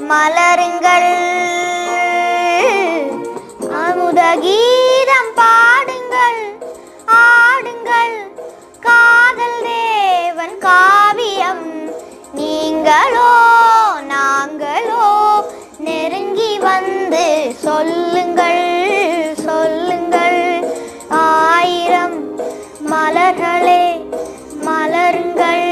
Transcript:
மலருங்கள், அமுத கீதம் பாடுங்கள், ஆடுங்கள், காதல் தேவன் காவியம் நீங்களோ நாங்களோ நெருங்கி வந்து சொல்லுங்கள் சொல்லுங்கள். ஆயிரம் மலர்களே மலருங்கள்.